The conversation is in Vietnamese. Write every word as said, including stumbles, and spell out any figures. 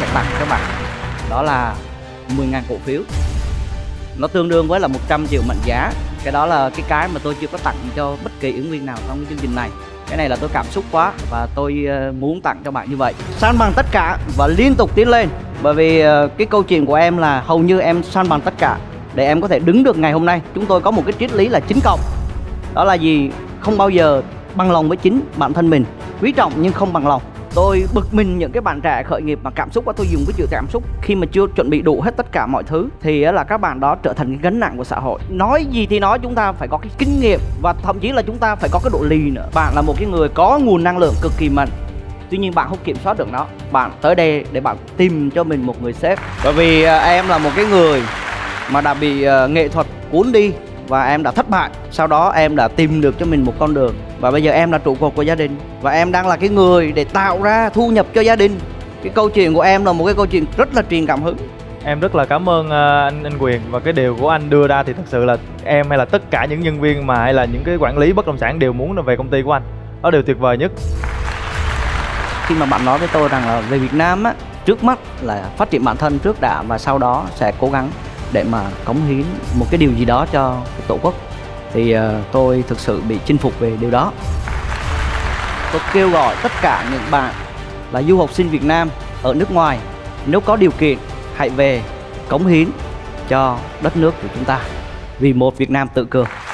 tặng các bạn đó là mười ngàn cổ phiếu. Nó tương đương với là một trăm triệu mệnh giá. Cái đó là cái cái mà tôi chưa có tặng cho bất kỳ ứng viên nào trong chương trình này. Cái này là tôi cảm xúc quá và tôi muốn tặng cho bạn như vậy. San bằng tất cả và liên tục tiến lên. Bởi vì cái câu chuyện của em là hầu như em san bằng tất cả để em có thể đứng được ngày hôm nay. Chúng tôi có một cái triết lý là chín cộng. Đó là gì? Không bao giờ bằng lòng với chính bản thân mình. Quý trọng nhưng không bằng lòng. Tôi bực mình những cái bạn trẻ khởi nghiệp mà cảm xúc quá, tôi dùng cái chữ cảm xúc khi mà chưa chuẩn bị đủ hết tất cả mọi thứ thì là các bạn đó trở thành cái gánh nặng của xã hội. Nói gì thì nói, chúng ta phải có cái kinh nghiệm và thậm chí là chúng ta phải có cái độ lì nữa. Bạn là một cái người có nguồn năng lượng cực kỳ mạnh, tuy nhiên bạn không kiểm soát được nó. Bạn tới đây để bạn tìm cho mình một người sếp. Bởi vì em là một cái người mà đã bị nghệ thuật cuốn đi và em đã thất bại. Sau đó em đã tìm được cho mình một con đường và bây giờ em là trụ cột của gia đình và em đang là cái người để tạo ra thu nhập cho gia đình. Cái câu chuyện của em là một cái câu chuyện rất là truyền cảm hứng. Em rất là cảm ơn anh anh Quyền, và cái điều của anh đưa ra thì thật sự là em hay là tất cả những nhân viên mà hay là những cái quản lý bất động sản đều muốn về công ty của anh. Đó điều tuyệt vời nhất. Khi mà bạn nói với tôi rằng là về Việt Nam á, trước mắt là phát triển bản thân trước đã và sau đó sẽ cố gắng để mà cống hiến một cái điều gì đó cho Tổ quốc, thì uh, tôi thực sự bị chinh phục về điều đó. Tôi kêu gọi tất cả những bạn là du học sinh Việt Nam ở nước ngoài, nếu có điều kiện hãy về cống hiến cho đất nước của chúng ta vì một Việt Nam tự cường.